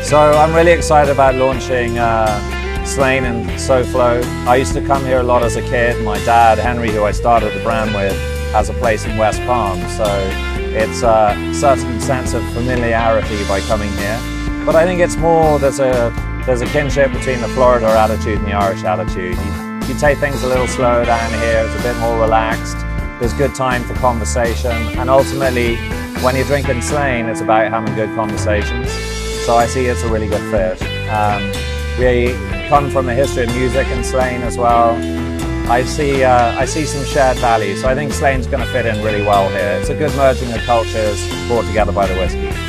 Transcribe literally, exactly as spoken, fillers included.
So I'm really excited about launching uh, Slane and SoFlo. I used to come here a lot as a kid. My dad, Henry, who I started the brand with, has a place in West Palm, so it's a certain sense of familiarity by coming here. But I think it's more, there's a, there's a kinship between the Florida attitude and the Irish attitude. You, you take things a little slower down here, it's a bit more relaxed, there's good time for conversation, and ultimately, when you're drinking Slane, it's about having good conversations. So I see it's a really good fit. Um, we come from a history of music in Slane as well. I see, uh, I see some shared values, so I think Slane's going to fit in really well here. It's a good merging of cultures brought together by the whiskey.